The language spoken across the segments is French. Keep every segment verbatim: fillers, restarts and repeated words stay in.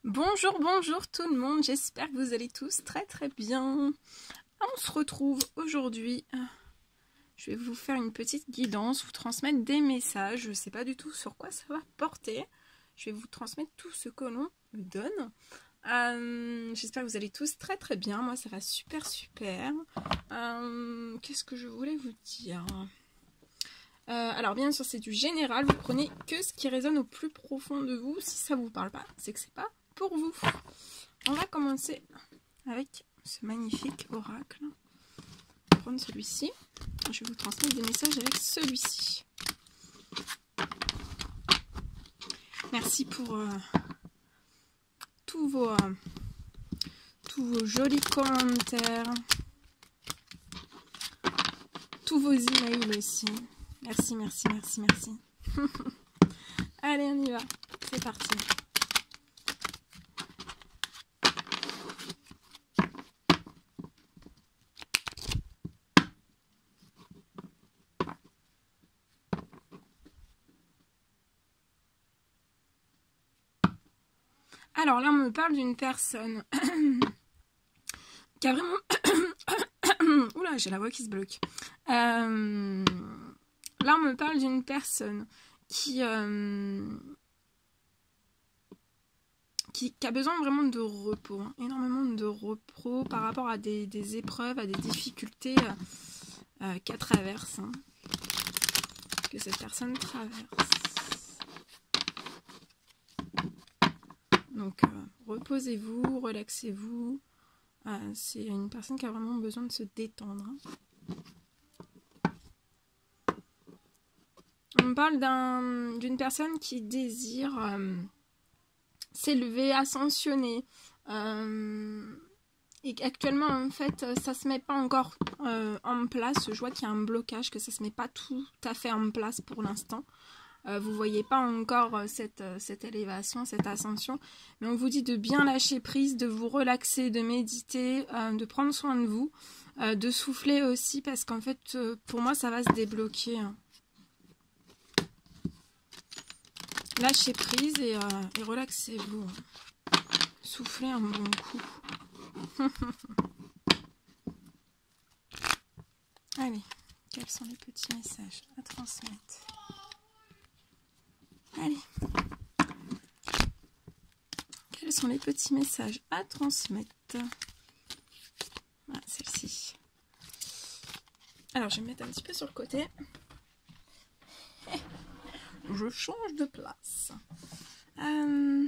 Bonjour, bonjour tout le monde, j'espère que vous allez tous très très bien. On se retrouve aujourd'hui, je vais vous faire une petite guidance, vous transmettre des messages, je ne sais pas du tout sur quoi ça va porter. Je vais vous transmettre tout ce que l'on me donne. Euh, j'espère que vous allez tous très très bien, moi ça va super super. Euh, Qu'est-ce que je voulais vous dire ? Euh, alors bien sûr c'est du général, vous prenez que ce qui résonne au plus profond de vous. Si ça vous parle pas, c'est que c'est pas pour vous. On va commencer avec ce magnifique oracle. Je vais prendre celui-ci. Je vais vous transmettre des messages avec celui-ci. Merci pour euh, tous vos euh, tous vos jolis commentaires, tous vos emails aussi. Merci, merci, merci, merci. Allez, on y va. C'est parti. Alors là, on me parle d'une personne qui a vraiment... Oula, j'ai la voix qui se bloque. Euh... Là, on me parle d'une personne qui, euh... qui, qui a besoin vraiment de repos, hein, énormément de repos par rapport à des, des épreuves, à des difficultés euh, euh, qu'elle traverse, hein, que cette personne traverse. Donc, euh, reposez-vous, relaxez-vous. Euh, c'est une personne qui a vraiment besoin de se détendre. On me parle d'un, d'une personne qui désire euh, s'élever, ascensionner. Euh, et actuellement, en fait, ça se met pas encore euh, en place. Je vois qu'il y a un blocage, que ça se met pas tout à fait en place pour l'instant. Euh, vous voyez pas encore euh, cette, euh, cette élévation, cette ascension, mais on vous dit de bien lâcher prise, de vous relaxer, de méditer, euh, de prendre soin de vous, euh, de souffler aussi, parce qu'en fait, euh, pour moi, ça va se débloquer. Hein. Lâchez prise et, euh, et relaxez-vous. Hein. Soufflez un bon coup. Allez, quels sont les petits messages à transmettre ? Allez. Quels sont les petits messages à transmettre? Ah, celle-ci. Alors, je vais me mettre un petit peu sur le côté. Je change de place. Euh...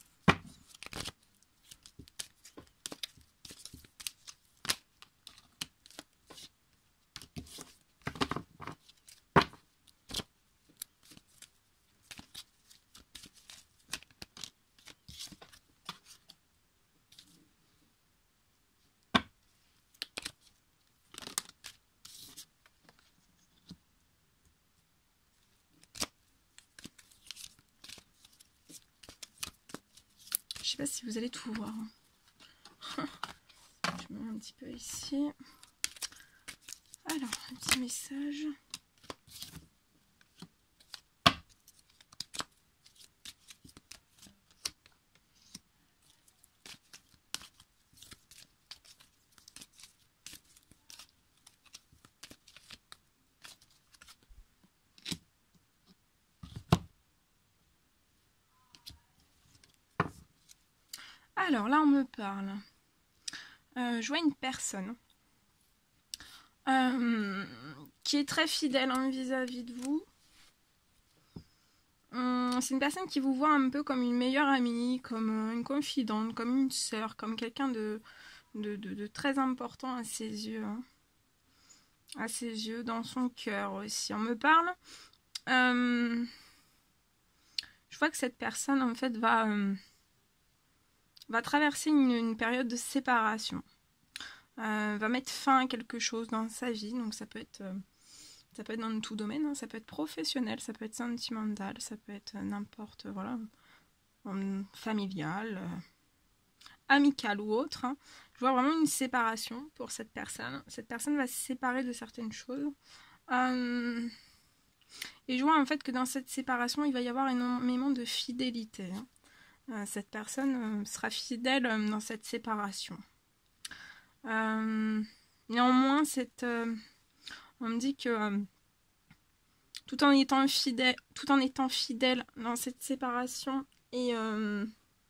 Je sais pas si vous allez tout voir. Je me mets un petit peu ici. Alors, un petit message. Alors là, on me parle. Euh, je vois une personne euh, qui est très fidèle hein, vis-à-vis de vous. Hum, c'est une personne qui vous voit un peu comme une meilleure amie, comme une confidente, comme une sœur, comme quelqu'un de, de, de, de très important à ses yeux. Hein. À ses yeux, dans son cœur aussi. On me parle. Euh, je vois que cette personne, en fait, va... Euh, va traverser une, une période de séparation, euh, va mettre fin à quelque chose dans sa vie, donc ça peut être, euh, ça peut être dans tout domaine, hein, ça peut être professionnel, ça peut être sentimental, ça peut être n'importe, voilà, familial, euh, amical ou autre. Hein. Je vois vraiment une séparation pour cette personne. Cette personne va se séparer de certaines choses. Euh, et je vois en fait que dans cette séparation, il va y avoir énormément de fidélité. Hein. euh, cette personne euh, sera fidèle euh, dans cette séparation. Euh, néanmoins, cette, euh, on me dit que euh, tout en étant fidèle, tout en étant fidèle dans cette séparation, et euh,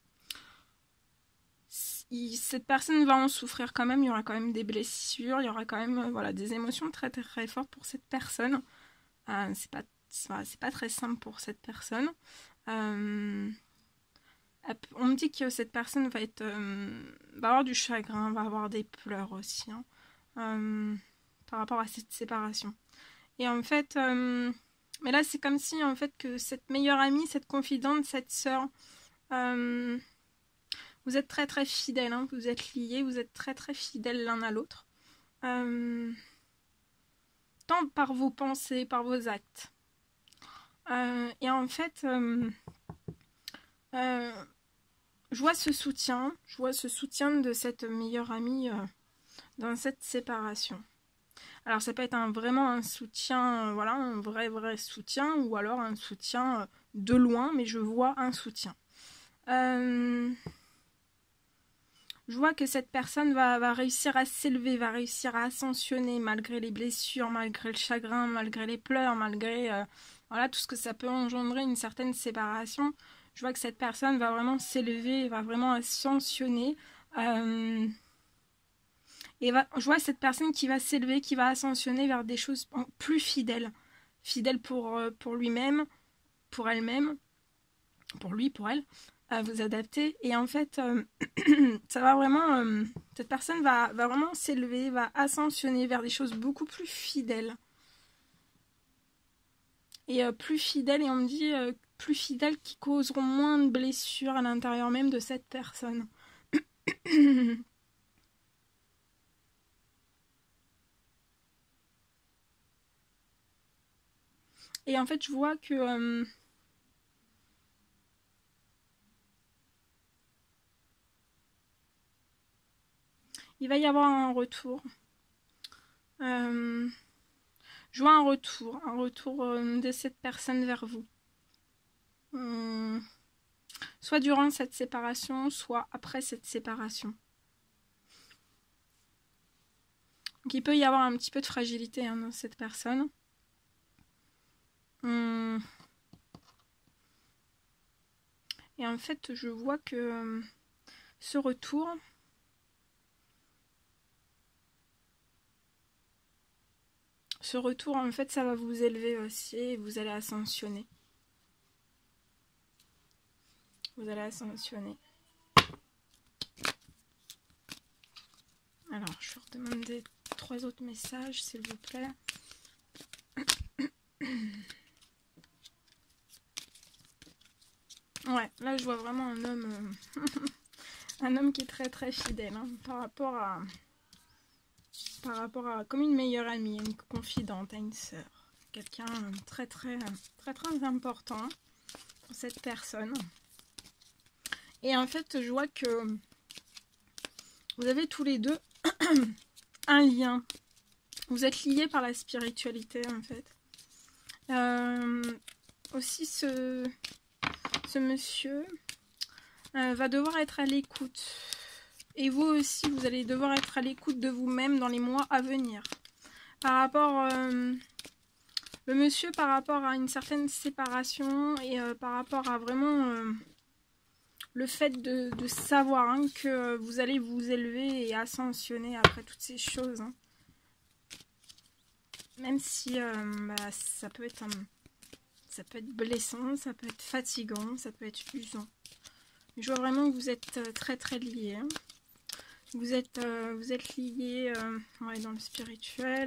si, cette personne va en souffrir quand même. Il y aura quand même des blessures, il y aura quand même euh, voilà, des émotions très très, très fortes pour cette personne. Euh, c'est pas, c'est pas très simple pour cette personne. Euh, On me dit que cette personne va être euh, va avoir du chagrin, va avoir des pleurs aussi, hein, euh, par rapport à cette séparation. Et en fait, euh, mais là c'est comme si en fait que cette meilleure amie, cette confidente, cette sœur, euh, vous êtes très très fidèles, hein, vous êtes liés, vous êtes très très fidèles l'un à l'autre, euh, tant par vos pensées, par vos actes. Euh, et en fait, euh, euh, je vois ce soutien, je vois ce soutien de cette meilleure amie euh, dans cette séparation. Alors ça peut être un, vraiment un soutien, euh, voilà, un vrai vrai soutien, ou alors un soutien euh, de loin, mais je vois un soutien. Euh, je vois que cette personne va, va réussir à s'élever, va réussir à ascensionner malgré les blessures, malgré le chagrin, malgré les pleurs, malgré euh, voilà, tout ce que ça peut engendrer une certaine séparation. Je vois que cette personne va vraiment s'élever, va vraiment ascensionner. Euh, et va, je vois cette personne qui va s'élever, qui va ascensionner vers des choses plus fidèles. Fidèles pour, pour lui-même, pour elle-même, pour lui, pour elle, à vous adapter. Et en fait, euh, ça va vraiment... Euh, cette personne va, va vraiment s'élever, va ascensionner vers des choses beaucoup plus fidèles. Et euh, plus fidèles, et on me dit... Euh, plus fidèles qui causeront moins de blessures à l'intérieur même de cette personne. Et en fait, je vois que... Euh, il va y avoir un retour. Euh, je vois un retour. Un retour euh, de cette personne vers vous. Euh, soit durant cette séparation, soit après cette séparation. Donc il peut y avoir un petit peu de fragilité hein, dans cette personne. Hum. Et en fait, je vois que euh, ce retour, ce retour, en fait, ça va vous élever aussi et vous allez ascensionner. Vous allez ascensionner. Alors, je vais redemander trois autres messages, s'il vous plaît. Ouais, là je vois vraiment un homme, euh, un homme qui est très très fidèle hein, par rapport à, par rapport à, comme une meilleure amie, une confidente, à une sœur, quelqu'un très très très très important pour cette personne. Et en fait, je vois que vous avez tous les deux un lien. Vous êtes liés par la spiritualité en fait. Euh, aussi ce Ce monsieur euh, va devoir être à l'écoute. Et vous aussi, vous allez devoir être à l'écoute de vous-même dans les mois à venir. Par rapport... Euh, le monsieur, par rapport à une certaine séparation et euh, par rapport à vraiment euh, le fait de, de savoir hein, que vous allez vous élever et ascensionner après toutes ces choses. Hein. Même si euh, bah, ça peut être... Un, Ça peut être blessant, ça peut être fatigant, ça peut être usant. Je vois vraiment que vous êtes très très liés. Hein. Vous êtes, euh, vous êtes liés euh, ouais, dans le spirituel.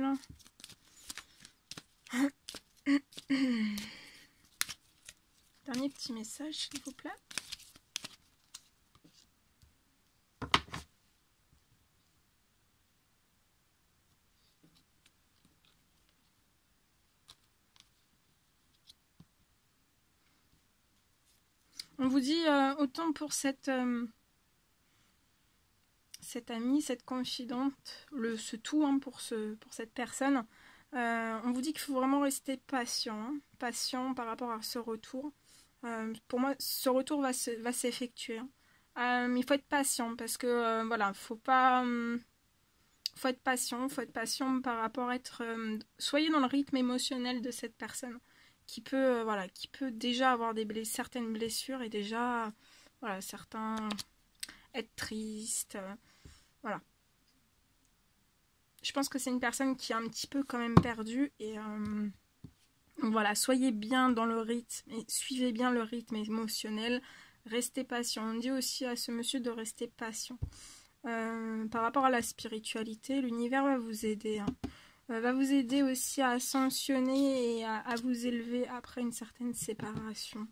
Dernier petit message, s'il vous plaît. On vous dit euh, autant pour cette, euh, cette amie, cette confidente, le, ce tout hein, pour, ce, pour cette personne. Euh, on vous dit qu'il faut vraiment rester patient, hein, patient par rapport à ce retour. Euh, pour moi, ce retour va se, va s'effectuer. Euh, il faut être patient parce que euh, voilà, faut pas, euh, faut être patient, faut être patient par rapport à être, euh, soyez dans le rythme émotionnel de cette personne qui peut, euh, voilà, qui peut déjà avoir des bless certaines blessures et déjà, voilà, certains être triste, euh, voilà. Je pense que c'est une personne qui est un petit peu quand même perdue et euh, voilà, soyez bien dans le rythme et suivez bien le rythme émotionnel. Restez patient. On dit aussi à ce monsieur de rester patient. Euh, par rapport à la spiritualité, l'univers va vous aider. Hein. Euh, va vous aider aussi à ascensionner et à, à vous élever après une certaine séparation.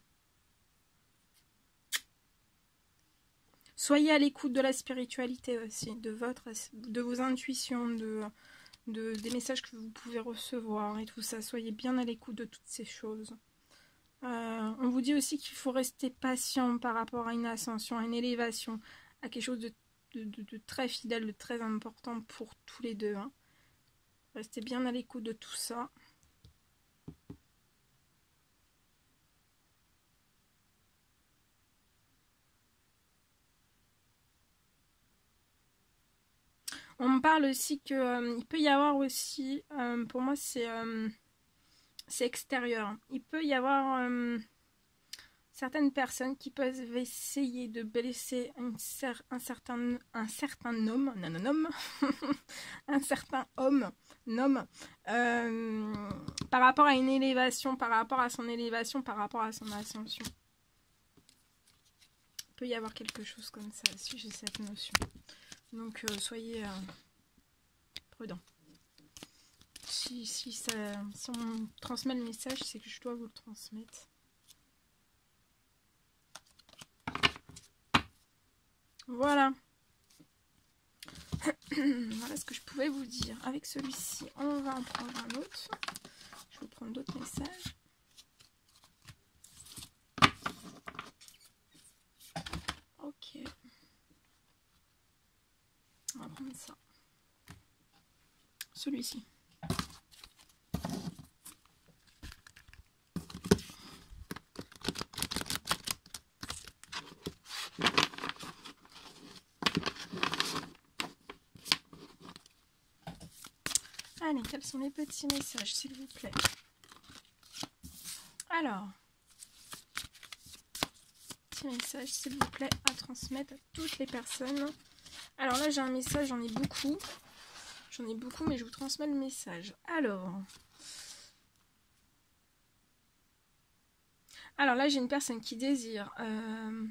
Soyez à l'écoute de la spiritualité aussi, de, votre, de vos intuitions, de, de, des messages que vous pouvez recevoir et tout ça. Soyez bien à l'écoute de toutes ces choses. Euh, on vous dit aussi qu'il faut rester patient par rapport à une ascension, à une élévation, à quelque chose de, de, de, de très fidèle, de très important pour tous les deux. Hein. Restez bien à l'écoute de tout ça. On me parle aussi qu'il euh, peut y avoir aussi, euh, pour moi c'est euh, c'est extérieur, il peut y avoir euh, certaines personnes qui peuvent essayer de blesser un, cer un, certain, un certain homme, non, non, homme, un certain homme, homme euh, par rapport à une élévation, par rapport à son élévation, par rapport à son ascension. Il peut y avoir quelque chose comme ça, si j'ai cette notion. Donc euh, soyez euh, prudents. Si, si, ça, si on transmet le message, c'est que je dois vous le transmettre. Voilà. Voilà ce que je pouvais vous dire. Avec celui-ci, on va en prendre un autre. Je vais prendre d'autres messages. Ok. On va prendre ça. Celui-ci. Allez, quels sont les petits messages, s'il vous plaît? Alors, petit message, s'il vous plaît, à transmettre à toutes les personnes. Alors là, j'ai un message, j'en ai beaucoup. J'en ai beaucoup, mais je vous transmets le message. Alors, alors là, j'ai une personne qui désire, euh,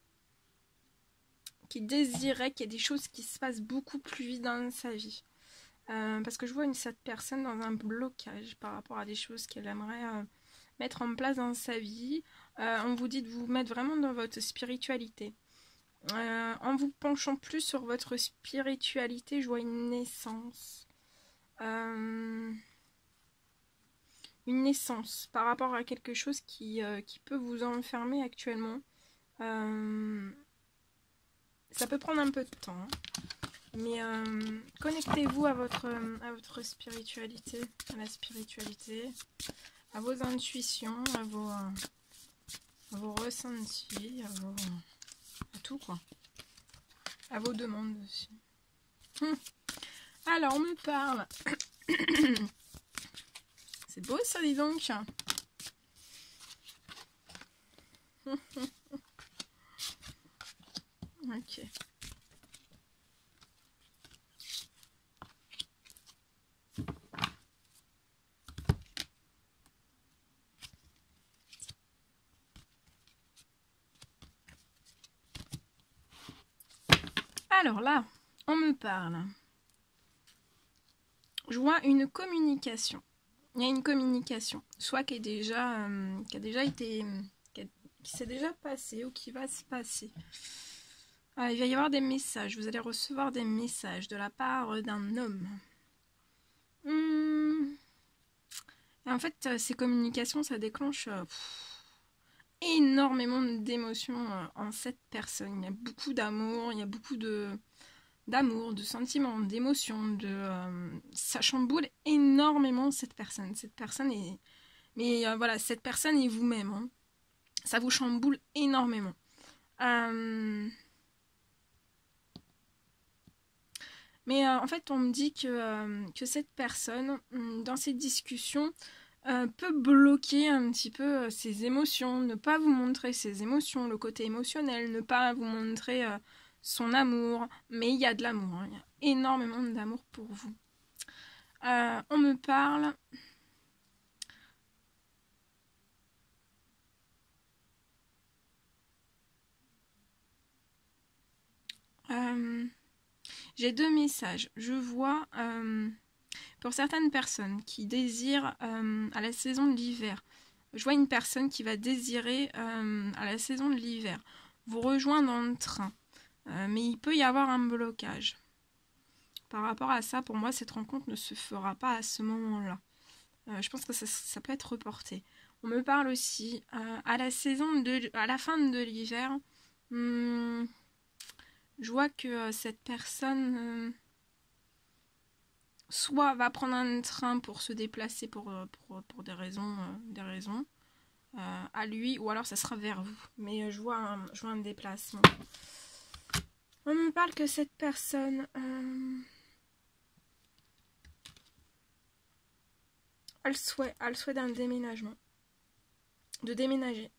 qui désirait qu'il y ait des choses qui se passent beaucoup plus vite dans sa vie. Euh, parce que je vois une cette personne dans un blocage par rapport à des choses qu'elle aimerait euh, mettre en place dans sa vie. Euh, on vous dit de vous mettre vraiment dans votre spiritualité. Euh, en vous penchant plus sur votre spiritualité, je vois une naissance. Euh, une naissance par rapport à quelque chose qui, euh, qui peut vous enfermer actuellement. Euh, ça peut prendre un peu de temps. Mais euh, connectez-vous à votre, à votre spiritualité, à la spiritualité, à vos intuitions, à vos, à vos ressentis, à, vos, à tout quoi. À vos demandes aussi. Hum. Alors, on me parle. C'est beau ça, dis donc. Ok. Alors là, on me parle. Je vois une communication. Il y a une communication, soit qui est déjà, euh, qui a déjà été, qui, a, qui s'est déjà passé ou qui va se passer. Ah, il va y avoir des messages. Vous allez recevoir des messages de la part d'un homme. Hum. Et en fait, ces communications, ça déclenche euh, pff, énormément d'émotions euh, en cette personne. Il y a beaucoup d'amour, il y a beaucoup de d'amour, de sentiments, d'émotions, de euh, ça chamboule énormément cette personne. Cette personne est, mais euh, voilà, cette personne est vous-même. Hein. ça vous chamboule énormément. Euh... Mais euh, en fait, on me dit que, euh, que cette personne, dans cette discussion, euh, peut bloquer un petit peu euh, ses émotions, ne pas vous montrer ses émotions, le côté émotionnel, ne pas vous montrer euh, son amour. Mais il y a de l'amour, hein, il y a énormément d'amour pour vous. Euh, on me parle... Euh, J'ai deux messages. Je vois... Euh, Pour certaines personnes qui désirent euh, à la saison de l'hiver, je vois une personne qui va désirer euh, à la saison de l'hiver vous rejoindre dans le train. Euh, mais il peut y avoir un blocage. Par rapport à ça, pour moi, cette rencontre ne se fera pas à ce moment-là. Euh, je pense que ça, ça peut être reporté. On me parle aussi euh, à la saison de, à la fin de l'hiver. Hum, je vois que euh, cette personne... Euh, soit va prendre un train pour se déplacer pour, pour, pour des raisons, euh, des raisons euh, à lui, ou alors ça sera vers vous. Mais euh, je, vois un, je vois un déplacement. On me parle que cette personne euh, a le souhait, a le souhait d'un déménagement. De déménager.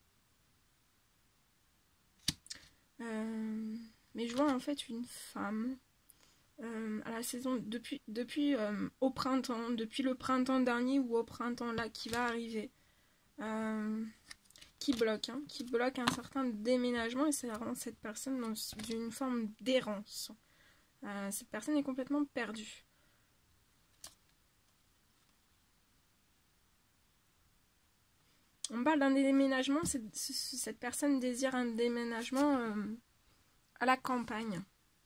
Euh, mais je vois en fait une femme... Euh, à la saison, depuis, depuis euh, au printemps, depuis le printemps dernier ou au printemps là qui va arriver, euh, qui bloque, hein, qui bloque un certain déménagement et ça rend cette personne dans une forme d'errance. Euh, cette personne est complètement perdue. On parle d'un déménagement, cette, cette personne désire un déménagement euh, à la campagne.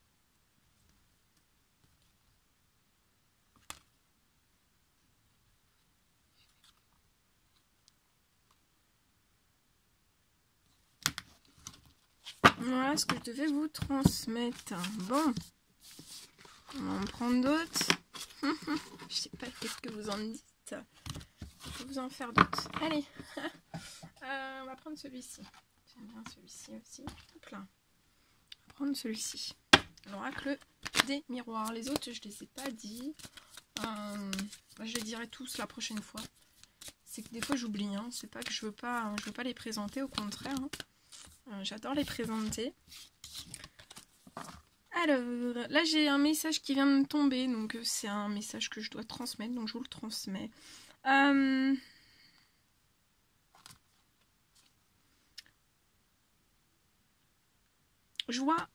Voilà ce que je devais vous transmettre. Bon, on va en prendre d'autres. Je sais pas qu'est-ce que vous en dites. Je vais vous en faire d'autres. Allez, euh, on va prendre celui-ci. J'aime bien celui-ci aussi. Hop là. On va prendre celui-ci. L'oracle des miroirs. Les autres, je les ai pas dit. Euh, je les dirai tous la prochaine fois. C'est que des fois j'oublie. Hein. C'est pas que je veux pas, je veux pas les présenter, au contraire. Hein. Euh, J'adore les présenter. Alors, là j'ai un message qui vient de tomber, donc c'est un message que je dois transmettre, donc je vous le transmets. Euh... Je vois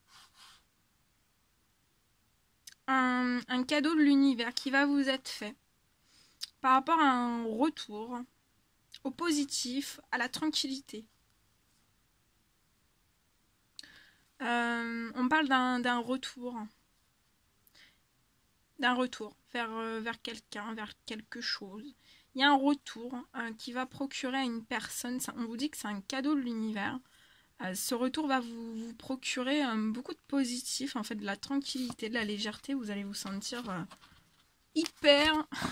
un, un cadeau de l'univers qui va vous être fait par rapport à un retour au positif, à la tranquillité. Euh, on parle d'un retour, d'un retour vers, euh, vers quelqu'un, vers quelque chose. Il y a un retour euh, qui va procurer à une personne, ça, on vous dit que c'est un cadeau de l'univers. Euh, ce retour va vous, vous procurer euh, beaucoup de positif, en fait, de la tranquillité, de la légèreté. Vous allez vous sentir euh, hyper,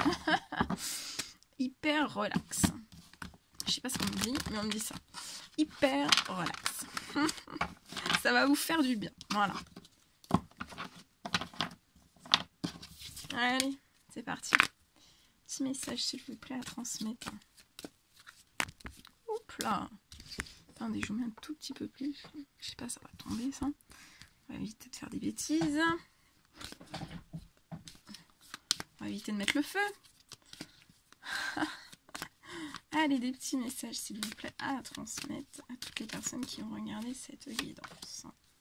hyper relax. Je sais pas ce qu'on me dit, mais on me dit ça. Hyper relax. Ça va vous faire du bien. Voilà. Allez, c'est parti. Petit message, s'il vous plaît, à transmettre. Oups là. Attendez, je vous mets un tout petit peu plus. Je sais pas, ça va tomber, ça. On va éviter de faire des bêtises. On va éviter de mettre le feu. Allez, des petits messages, s'il vous plaît, à transmettre à toutes les personnes qui ont regardé cette guidance.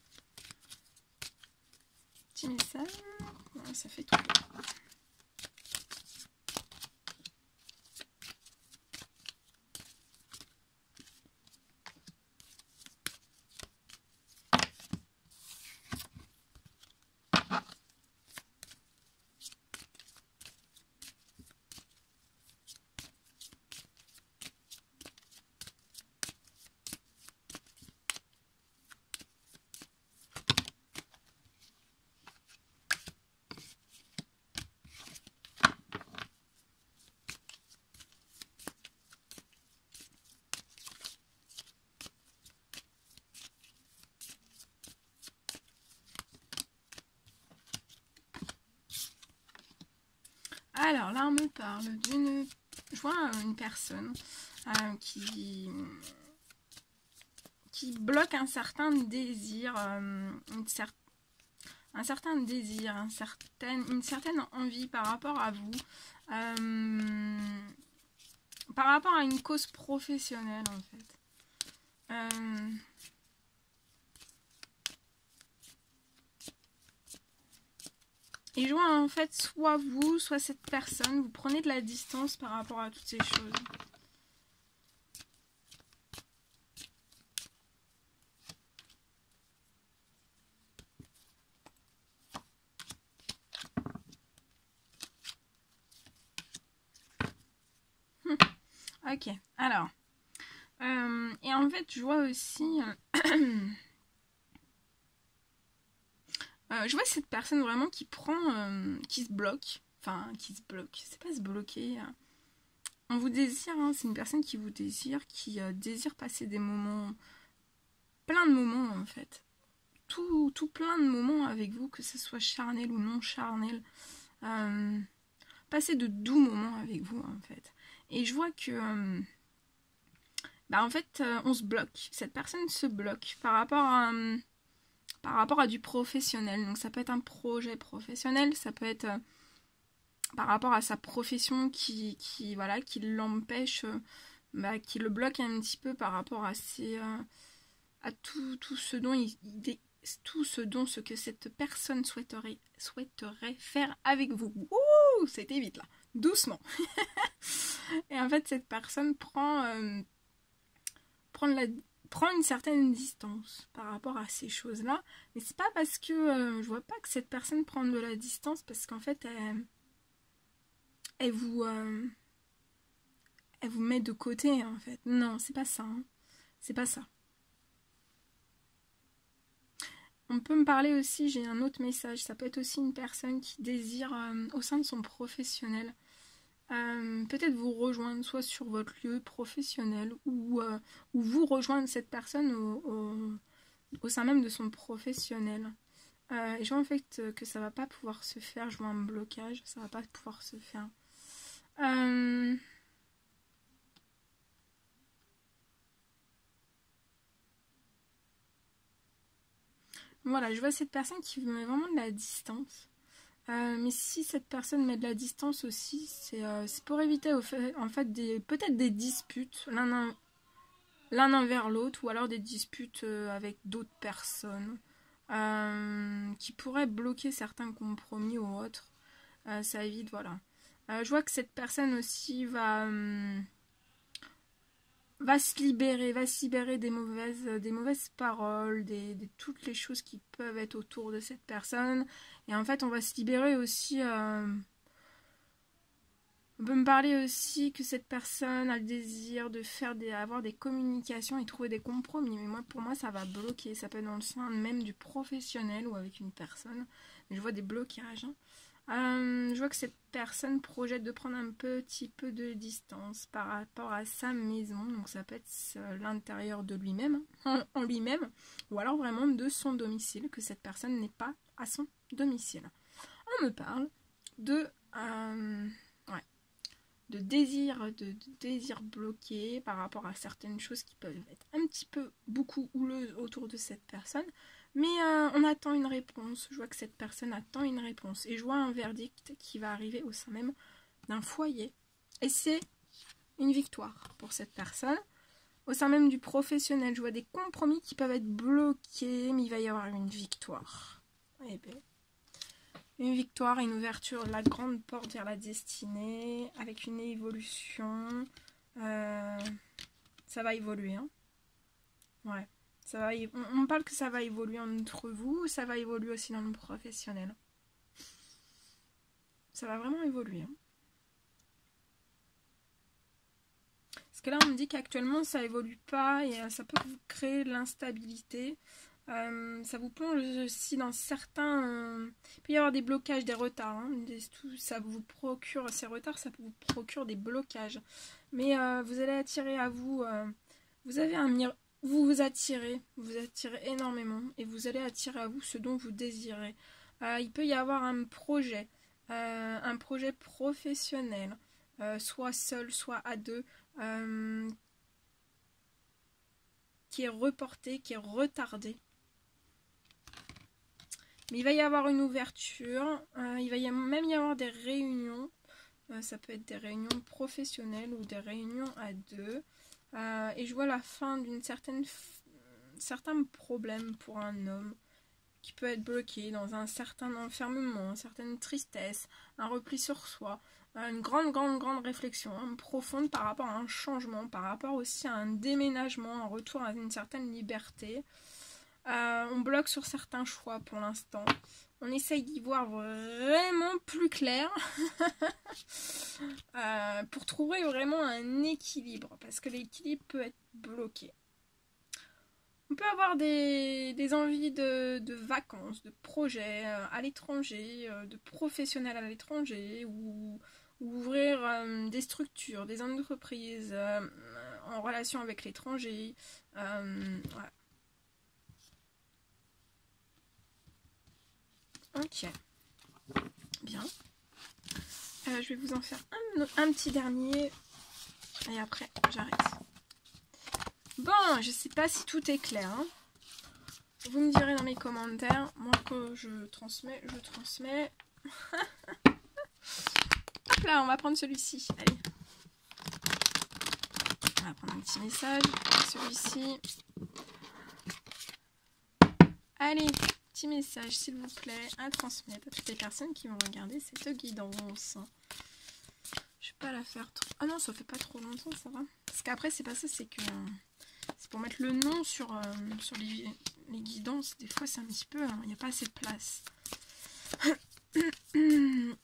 Petit message. Ouais, ça fait tout. Alors là, on me parle d'une... Je vois une personne euh, qui... qui bloque un certain désir, euh, une cer... un certain désir, un certain... une certaine envie par rapport à vous, euh... par rapport à une cause professionnelle en fait. Euh... Et je vois en fait, soit vous, soit cette personne, vous prenez de la distance par rapport à toutes ces choses. Hum. Ok, alors. Euh, et en fait, je vois aussi... Euh, euh, je vois cette personne vraiment qui prend... Euh, qui se bloque. Enfin, qui se bloque. C'est pas se bloquer... Euh. On vous désire, hein, c'est une personne qui vous désire, qui euh, désire passer des moments, plein de moments en fait. Tout, tout plein de moments avec vous, que ce soit charnel ou non charnel. Euh, passer de doux moments avec vous en fait. Et je vois que, euh, bah en fait, euh, on se bloque. Cette personne se bloque par rapport à, euh, par rapport à du professionnel. Donc ça peut être un projet professionnel, ça peut être... Euh, par rapport à sa profession qui, qui voilà, qui l'empêche, bah, qui le bloque un petit peu par rapport à ses, euh, à tout, tout ce dont il, il, tout ce dont ce que cette personne souhaiterait, souhaiterait faire avec vous. Ouh, c'était vite là, doucement. Et en fait, cette personne prend, euh, prend, la, prend une certaine distance par rapport à ces choses-là. Mais c'est pas parce que euh, je vois pas que cette personne prend de la distance, parce qu'en fait, elle Elle vous, euh, elle vous met de côté en fait. Non, c'est pas ça. Hein. C'est pas ça. On peut me parler aussi, j'ai un autre message. Ça peut être aussi une personne qui désire euh, au sein de son professionnel euh, peut-être vous rejoindre soit sur votre lieu professionnel ou, euh, ou vous rejoindre cette personne au, au, au sein même de son professionnel. Euh, et je vois en fait que ça va pas pouvoir se faire. Je vois un blocage, ça va pas pouvoir se faire. Euh... Voilà, je vois cette personne qui met vraiment de la distance. Euh, mais si cette personne met de la distance aussi, c'est euh, pour éviter au fait, en fait des peut-être des disputes l'un l'un envers l'autre, ou alors des disputes euh, avec d'autres personnes euh, qui pourraient bloquer certains compromis ou autres. Euh, ça évite, voilà. Euh, je vois que cette personne aussi va... Euh, va se libérer, va se libérer des mauvaises, des mauvaises paroles, des, des, toutes les choses qui peuvent être autour de cette personne. Et en fait, on va se libérer aussi... Euh, on peut me parler aussi que cette personne a le désir de faire des, avoir des communications et trouver des compromis. Mais moi, pour moi, ça va bloquer. Ça peut être dans le sein même du professionnel ou avec une personne. Mais je vois des blocages. Hein. Euh, je vois que cette personne projette de prendre un petit peu de distance par rapport à sa maison. Donc ça peut être l'intérieur de lui-même, hein, en lui-même, ou alors vraiment de son domicile, que cette personne n'est pas à son domicile. On me parle de, euh, ouais, de désir, de, de désir bloqué par rapport à certaines choses qui peuvent être un petit peu beaucoup houleuses autour de cette personne. Mais euh, on attend une réponse. Je vois que cette personne attend une réponse. Et je vois un verdict qui va arriver au sein même d'un foyer. Et c'est une victoire pour cette personne. Au sein même du professionnel, je vois des compromis qui peuvent être bloqués, mais il va y avoir une victoire. Eh bien, une victoire, une ouverture, la grande porte vers la destinée, avec une évolution. Euh, ça va évoluer, hein. Ouais. Ça va, on, on parle que ça va évoluer entre vous, ça va évoluer aussi dans le professionnel. Ça va vraiment évoluer. Hein. Parce que là, on me dit qu'actuellement, ça évolue pas et euh, ça peut vous créer de l'instabilité. Euh, ça vous plonge aussi dans certains... Euh, il peut y avoir des blocages, des retards. Hein, des, tout, ça vous procure, ces retards, ça vous procure des blocages. Mais euh, vous allez attirer à vous... Euh, vous avez un miroir. Vous vous attirez, vous attirez énormément et vous allez attirer à vous ce dont vous désirez. Euh, il peut y avoir un projet, euh, un projet professionnel, euh, soit seul, soit à deux, euh, qui est reporté, qui est retardé. Mais il va y avoir une ouverture, euh, il va y même y avoir des réunions, euh, ça peut être des réunions professionnelles ou des réunions à deux. Euh, et je vois la fin d'une certaine certain problème pour un homme qui peut être bloqué dans un certain enfermement, une certaine tristesse, un repli sur soi, une grande, grande, grande réflexion hein, profonde par rapport à un changement, par rapport aussi à un déménagement, un retour à une certaine liberté. Euh, on bloque sur certains choix pour l'instant. On essaye d'y voir vraiment plus clair euh, pour trouver vraiment un équilibre, parce que l'équilibre peut être bloqué. On peut avoir des, des envies de, de vacances, de projets euh, à l'étranger, euh, de professionnels à l'étranger, ou, ou ouvrir euh, des structures, des entreprises euh, en relation avec l'étranger. Euh, voilà. Ok, bien. Euh, je vais vous en faire un, un petit dernier et après j'arrête. Bon, je sais pas si tout est clair. Hein. Vous me direz dans les commentaires. Moi que je transmets, je transmets. Hop là, on va prendre celui-ci. Allez. On va prendre un petit message. Celui-ci. Allez. Petit message, s'il vous plaît, à transmettre à toutes les personnes qui vont regarder cette guidance. Je vais pas la faire trop... Ah non, ça fait pas trop longtemps, ça va. Parce qu'après, c'est pas ça, c'est que... C'est pour mettre le nom sur, euh, sur les, les guidances. Des fois, c'est un petit peu... Il hein, n'y a pas assez de place. mm-hmm.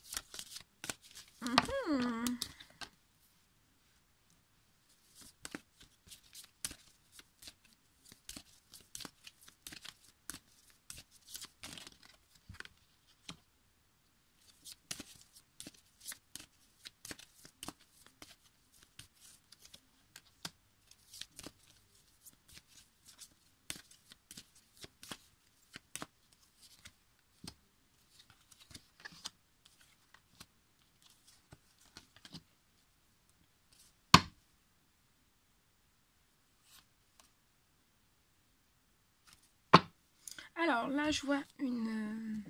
Alors là, je vois une...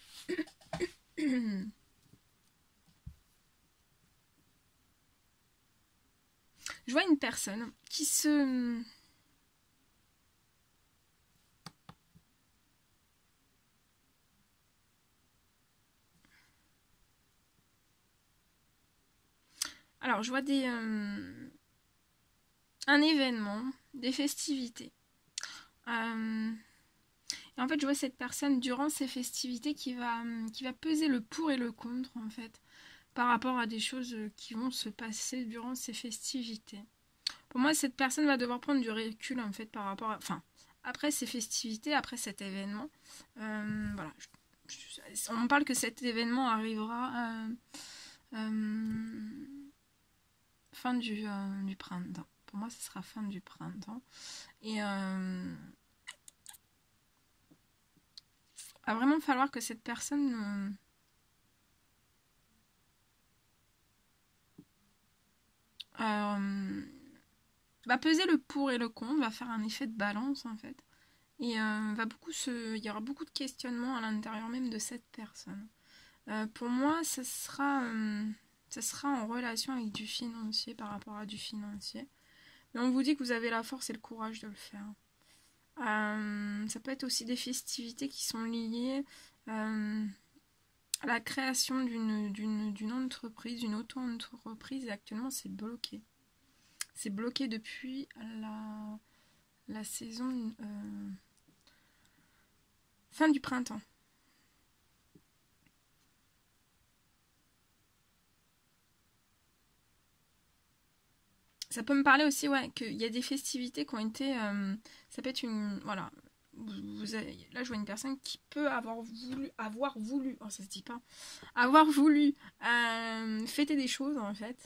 je vois une personne qui se... Alors, je vois des... Euh... un événement, des festivités. Euh... Et en fait, je vois cette personne durant ces festivités qui va, qui va peser le pour et le contre, en fait, par rapport à des choses qui vont se passer durant ces festivités. Pour moi, cette personne va devoir prendre du recul, en fait, par rapport à... Enfin, après ces festivités, après cet événement, euh, voilà. Je, je, on parle que cet événement arrivera euh, euh, fin du, euh, du printemps. Pour moi, ce sera fin du printemps. Et... Euh, il va vraiment falloir que cette personne euh, euh, va peser le pour et le contre, va faire un effet de balance en fait. Et euh, va beaucoup se, il y aura beaucoup de questionnements à l'intérieur même de cette personne. Euh, pour moi, ça sera, euh, ça sera en relation avec du financier par rapport à du financier. Mais on vous dit que vous avez la force et le courage de le faire. Euh, ça peut être aussi des festivités qui sont liées euh, à la création d'une, d'une, d'une entreprise, d'une auto-entreprise. Et actuellement, c'est bloqué. C'est bloqué depuis la, la saison euh, fin du printemps. Ça peut me parler aussi, ouais, qu'il y a des festivités qui ont été... Euh, ça peut être une... Voilà. Vous avez, là, je vois une personne qui peut avoir voulu... Avoir voulu... Oh, ça se dit pas. Avoir voulu euh, fêter des choses, en fait.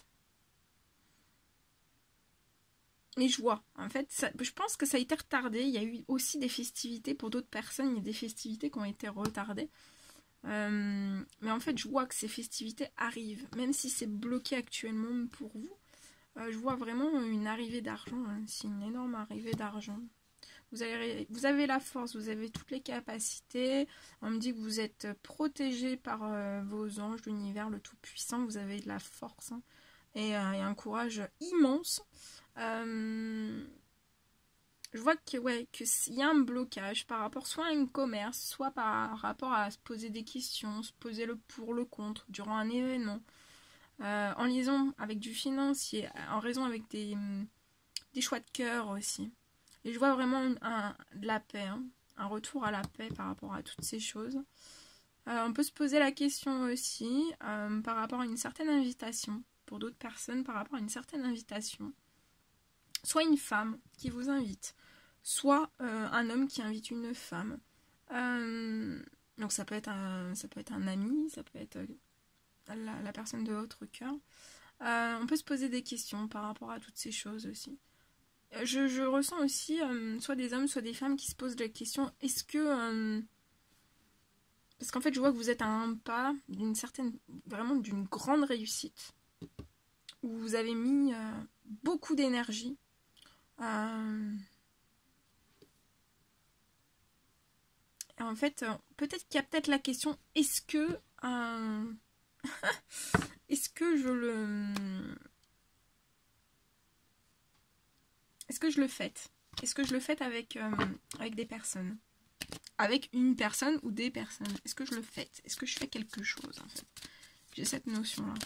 Mais je vois, en fait, ça, je pense que ça a été retardé. Il y a eu aussi des festivités pour d'autres personnes. Il y a des festivités qui ont été retardées. Euh, mais en fait, je vois que ces festivités arrivent, même si c'est bloqué actuellement pour vous. Euh, je vois vraiment une arrivée d'argent, hein. C'est une énorme arrivée d'argent. Vous avez, vous avez la force, vous avez toutes les capacités. On me dit que vous êtes protégé par euh, vos anges, l'univers, le Tout-Puissant. Vous avez de la force, hein, et, euh, et un courage immense. Euh, je vois que ouais, qu'il y a un blocage par rapport soit à un commerce, soit par rapport à se poser des questions, se poser le pour, le contre durant un événement. Euh, en liaison avec du financier, en raison avec des, des choix de cœur aussi. Et je vois vraiment un, un, de la paix, hein, un retour à la paix par rapport à toutes ces choses. Euh, on peut se poser la question aussi euh, par rapport à une certaine invitation, pour d'autres personnes, par rapport à une certaine invitation. Soit une femme qui vous invite, soit euh, un homme qui invite une femme. Euh, donc ça peut être un, ça peut être un ami, ça peut être la, la personne de votre cœur. Euh, on peut se poser des questions par rapport à toutes ces choses aussi. Je, je ressens aussi euh, soit des hommes, soit des femmes qui se posent la question, est-ce que... Euh, parce qu'en fait, je vois que vous êtes à un pas d'une certaine... vraiment d'une grande réussite, où vous avez mis euh, beaucoup d'énergie. Euh, et en fait, euh, peut-être qu'il y a peut-être la question, est-ce que... Euh, est-ce que je le... Est-ce que je le fête? Est-ce que je le fête avec, euh, avec des personnes? Avec une personne ou des personnes? Est-ce que je le fête? Est-ce que je fais quelque chose en fait? J'ai cette notion-là.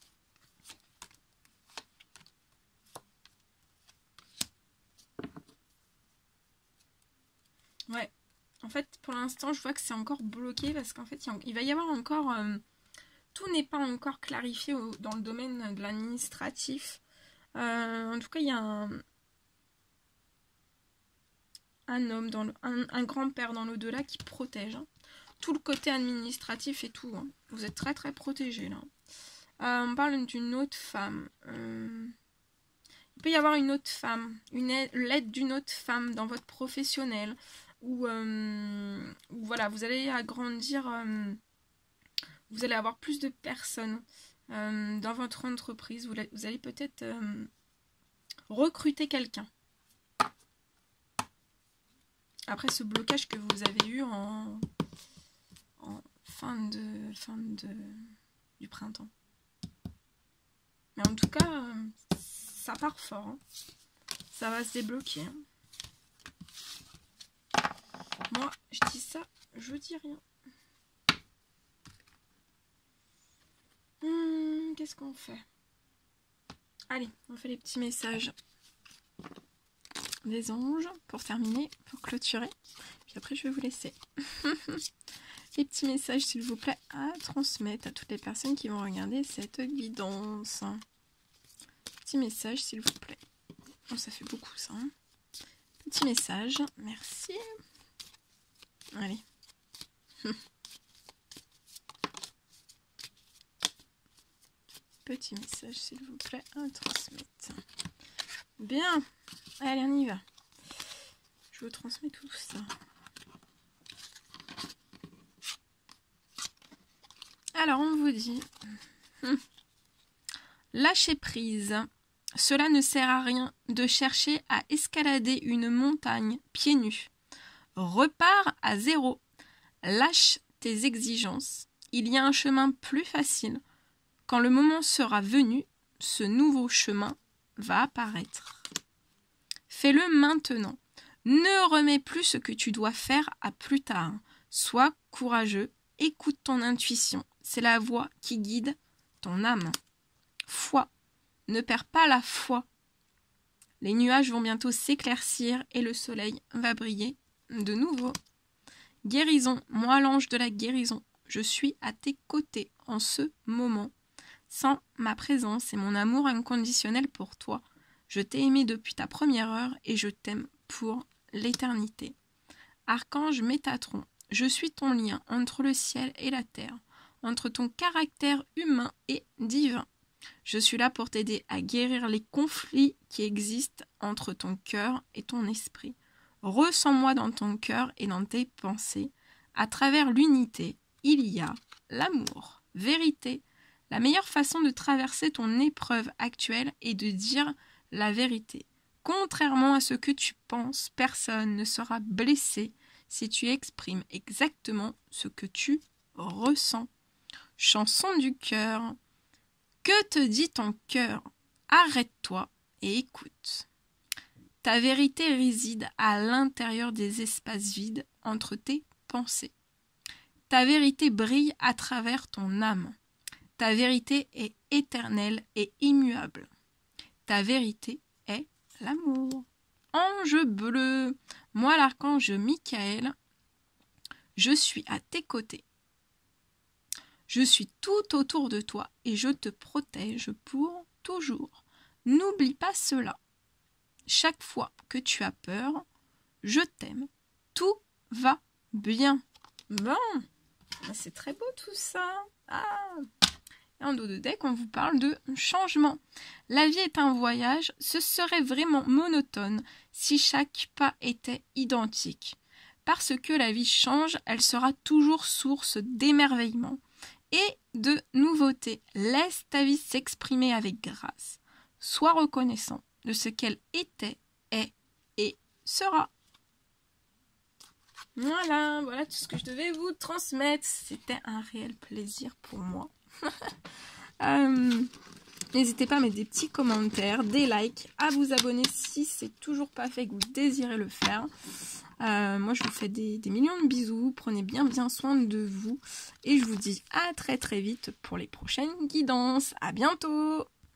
Ouais. En fait, pour l'instant, je vois que c'est encore bloqué parce qu'en fait, il va y avoir encore... Euh, tout n'est pas encore clarifié au, dans le domaine de l'administratif. Euh, en tout cas, il y a un... un homme, dans le, un, un grand-père dans l'au-delà qui protège. Hein. Tout le côté administratif et tout. Hein. Vous êtes très très protégé là. Euh, on parle d'une autre femme. Euh, il peut y avoir une autre femme, une aide, l'aide d'une autre femme dans votre professionnel. Ou euh, voilà, vous allez agrandir, euh, vous allez avoir plus de personnes euh, dans votre entreprise. Vous, vous allez peut-être euh, recruter quelqu'un. Après ce blocage que vous avez eu en, en fin de fin de du printemps. Mais en tout cas, ça part fort. Hein. Ça va se débloquer. Hein. Moi, je dis ça, je dis rien. Hum, qu'est-ce qu'on fait? Allez, on fait les petits messages des anges pour terminer, pour clôturer. Puis après, je vais vous laisser. Les petits messages, s'il vous plaît, à transmettre à toutes les personnes qui vont regarder cette guidance. Petit message, s'il vous plaît. Oh, ça fait beaucoup, ça. Hein. Petit message, merci. Allez. Petit message, s'il vous plaît, à transmettre. Bien. Allez, on y va. Je vous transmets tout ça. Alors, on vous dit... Lâchez prise. Cela ne sert à rien de chercher à escalader une montagne pieds nus. Repars à zéro. Lâche tes exigences. Il y a un chemin plus facile. Quand le moment sera venu, ce nouveau chemin va apparaître. Fais-le maintenant. Ne remets plus ce que tu dois faire à plus tard. Sois courageux. Écoute ton intuition. C'est la voix qui guide ton âme. Foi. Ne perds pas la foi. Les nuages vont bientôt s'éclaircir et le soleil va briller de nouveau. Guérison, moi l'ange de la guérison, je suis à tes côtés en ce moment. Sans ma présence et mon amour inconditionnel pour toi, je t'ai aimé depuis ta première heure et je t'aime pour l'éternité. Archange Métatron, je suis ton lien entre le ciel et la terre, entre ton caractère humain et divin. Je suis là pour t'aider à guérir les conflits qui existent entre ton cœur et ton esprit. Ressens-moi dans ton cœur et dans tes pensées. À travers l'unité, il y a l'amour. Vérité. La meilleure façon de traverser ton épreuve actuelle est de dire la vérité. Contrairement à ce que tu penses, personne ne sera blessé si tu exprimes exactement ce que tu ressens. Chanson du cœur. Que te dit ton cœur? Arrête-toi et écoute. Ta vérité réside à l'intérieur des espaces vides entre tes pensées. Ta vérité brille à travers ton âme. Ta vérité est éternelle et immuable. Ta vérité est l'amour. Ange bleu, moi l'archange Michael, je suis à tes côtés. Je suis tout autour de toi et je te protège pour toujours. N'oublie pas cela. Chaque fois que tu as peur, je t'aime. Tout va bien. Bon, c'est très beau tout ça. Ah. Et en dos de deck, on vous parle de changement. La vie est un voyage, ce serait vraiment monotone si chaque pas était identique. Parce que la vie change, elle sera toujours source d'émerveillement et de nouveautés. Laisse ta vie s'exprimer avec grâce. Sois reconnaissant de ce qu'elle était, est et sera. Voilà, voilà tout ce que je devais vous transmettre. C'était un réel plaisir pour moi. euh, N'hésitez pas à mettre des petits commentaires, des likes, à vous abonner si c'est toujours pas fait et que vous désirez le faire. Euh, moi je vous fais des, des millions de bisous, prenez bien bien soin de vous et je vous dis à très très vite pour les prochaines guidances. À bientôt!